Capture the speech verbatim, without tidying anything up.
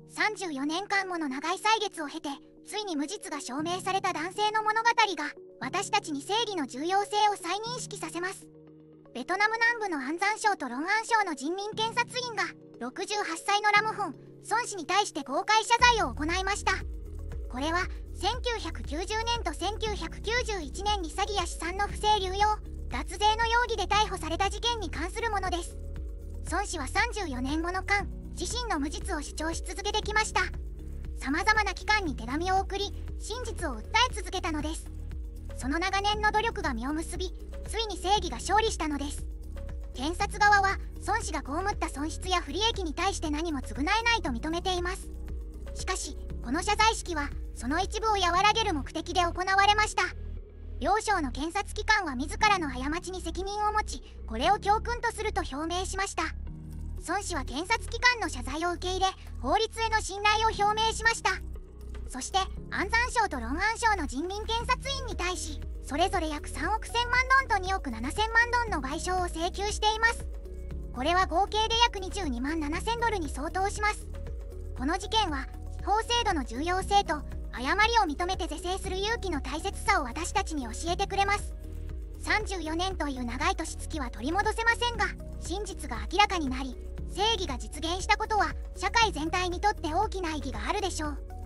さんじゅうよねんかんもの長い歳月を経て、ついに無実が証明された男性の物語が私たちに正義の重要性を再認識させます。ベトナム南部の安山省とロンアン省の人民検察院がろくじゅうはっさいのラムホン・ソン氏に対して公開謝罪を行いました。これはせんきゅうひゃくきゅうじゅうねんとせんきゅうひゃくきゅうじゅういちねんに詐欺や資産の不正流用、脱税の容疑で逮捕された事件に関するものです。ソン氏はさんじゅうよねんごの間、自身の無実を主張し続けてきました。さまざまな機関に手紙を送り、真実を訴え続けたのです。その長年の努力が実を結び、ついに正義が勝利したのです。検察側はソン氏が被った損失や不利益に対して何も償えないと認めています。しかしこの謝罪式はその一部を和らげる目的で行われました。両省の検察機関は自らの過ちに責任を持ち、これを教訓とすると表明しました。ソン氏は検察機関の謝罪を受け入れ、法律への信頼を表明しました。そして安山省とロンアン省の人民検察院に対し、それぞれ約さんおくせんまんドンとにおくななせんまんドンの賠償を請求しています。これは合計で約にじゅうにまんななせんドルに相当します。この事件は司法制度の重要性と誤りを認めて是正する勇気の大切さを私たちに教えてくれます。さんじゅうよねんという長い年月は取り戻せませんが、真実が明らかになり、正義が実現したことは社会全体にとって大きな意義があるでしょう。